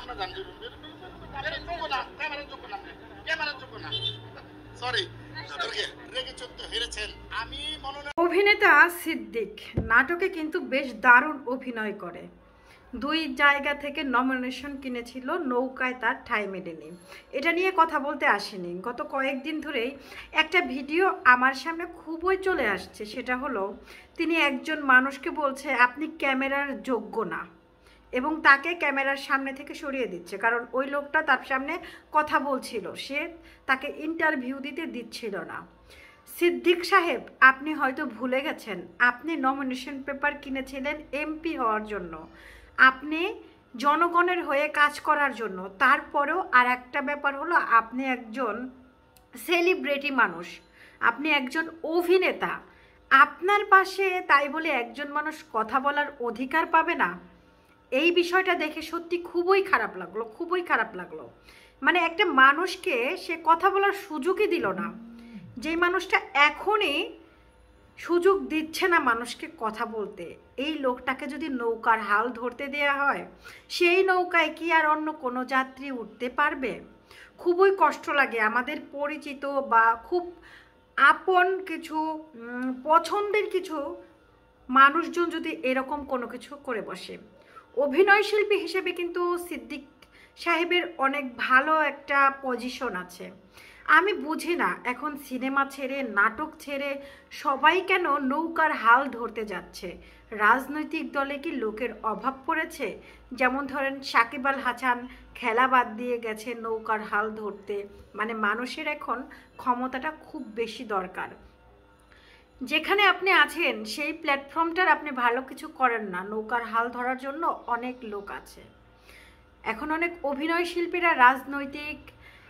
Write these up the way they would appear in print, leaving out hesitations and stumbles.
অভিনেতা সিদ্দিক নাটকে কিন্তু বেশ দারুণ অভিনয় করে। 2 জায়গা থেকে নমিনেশন কিনেছিল, নৌকায় তার ঠাঁই মেলেনি। এটা নিয়ে কথা বলতে আসেনি। গত কয়েকদিন ধরেই একটা ভিডিও আমার সামনে খুবই চলে আসছে। সেটা হলো তিনি একজন মানুষকে বলছে আপনি ক্যামেরার যোগ্য না, এবং তাকে ক্যামেরার সামনে থেকে সরিয়ে দিচ্ছে, কারণ ওই লোকটা তার সামনে কথা বলছিল, সে তাকে ইন্টারভিউ দিতে দিচ্ছিল না। সিদ্দিক সাহেব, আপনি হয়তো ভুলে গেছেন আপনি নমিনেশন পেপার কিনেছিলেন এমপি হওয়ার জন্য, আপনি জনগণের হয়ে কাজ করার জন্য। তারপরেও আর একটা ব্যাপার হলো আপনি একজন সেলিব্রিটি মানুষ, আপনি একজন অভিনেতা। আপনার পাশে তাই বলে একজন মানুষ কথা বলার অধিকার পাবে না? এই বিষয়টা দেখে সত্যি খুবই খারাপ লাগলো, খুবই খারাপ লাগলো। মানে একটা মানুষকে সে কথা বলার সুযোগই দিল না। যেই মানুষটা এখনই সুযোগ দিচ্ছে না মানুষকে কথা বলতে, এই লোকটাকে যদি নৌকার হাল ধরতে দেয়া হয়, সেই নৌকায় কি আর অন্য কোনো যাত্রী উঠতে পারবে? খুবই কষ্ট লাগে। আমাদের পরিচিত বা খুব আপন কিছু পছন্দের কিছু মানুষজন যদি এরকম কোনো কিছু করে বসে। অভিনয় শিল্পী হিসেবে কিন্তু সিদ্দিক সাহেবের অনেক ভালো একটা পজিশন আছে। আমি বুঝি না এখন সিনেমা ছেড়ে, নাটক ছেড়ে সবাই কেন নৌকার হাল ধরতে যাচ্ছে। রাজনৈতিক দলে কি লোকের অভাব পড়েছে? যেমন ধরেন সাকিব আল হাসান খেলা বাদ দিয়ে গেছে নৌকার হাল ধরতে। মানে মানুষের এখন ক্ষমতাটা খুব বেশি দরকার। যেখানে আপনি আছেন সেই প্ল্যাটফর্মটার আপনি ভালো কিছু করেন না, নৌকার হাল ধরার জন্য অনেক লোক আছে। এখন অনেক অভিনয় শিল্পীরা রাজনৈতিক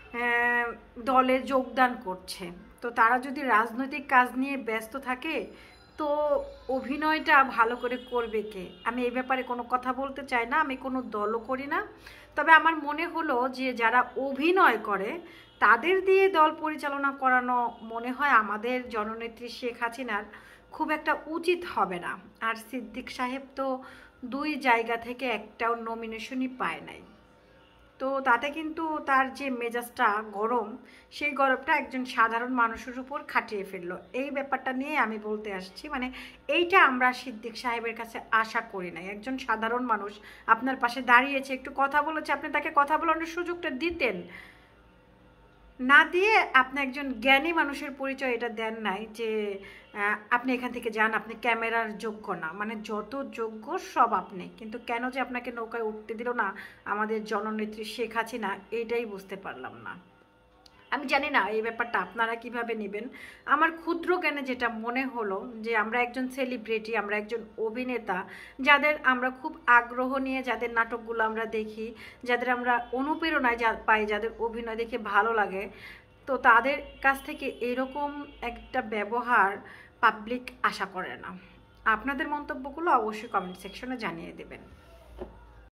দলে যোগদান করছে, তো তারা যদি রাজনৈতিক কাজ নিয়ে ব্যস্ত থাকে তো অভিনয়টা ভালো করে করবে কে? আমি এই ব্যাপারে কোনো কথা বলতে চাই না, আমি কোনো দলও করি না। তবে আমার মনে হলো যে যারা অভিনয় করে তাদের দিয়ে দল পরিচালনা করানো মনে হয় আমাদের জননেত্রী শেখ হাসিনার খুব একটা উচিত হবে না। আর সিদ্দিক সাহেব তো 2 জায়গা থেকে একটাও নমিনেশনই পায় নাই, তো তাতে কিন্তু তার যে মেজাজটা গরম, সেই গরমটা একজন সাধারণ মানুষের উপর খাটিয়ে ফেললো। এই ব্যাপারটা নিয়ে আমি বলতে আসছি। মানে এইটা আমরা সিদ্দিক সাহেবের কাছে আশা করি নাই। একজন সাধারণ মানুষ আপনার পাশে দাঁড়িয়েছে, একটু কথা বলেছে, আপনি তাকে কথা বলানোর সুযোগটা দিতেন। না দিয়ে আপনি একজন জ্ঞানী মানুষের পরিচয় এটা দেন নাই যে আপনি এখান থেকে যান, আপনি ক্যামেরার যোগ্য না। মানে যত যোগ্য সব আপনি, কিন্তু কেন যে আপনাকে নৌকায় উঠতে দিল না আমাদের জননেত্রী শেখ হাসিনা, এটাই বুঝতে পারলাম না। আমি জানি না এই ব্যাপারটা আপনারা কিভাবে নেবেন। আমার ক্ষুদ্র জ্ঞানে যেটা মনে হলো যে আমরা একজন সেলিব্রিটি, আমরা একজন অভিনেতা, যাদের আমরা খুব আগ্রহ নিয়ে যাদের নাটকগুলো আমরা দেখি, যাদের আমরা অনুপ্রেরণায় পাই, যাদের অভিনয় দেখে ভালো লাগে, তো তাদের কাছ থেকে এরকম একটা ব্যবহার পাবলিক আশা করে না। আপনাদের মন্তব্যগুলো অবশ্যই কমেন্ট সেকশনে জানিয়ে দেবেন।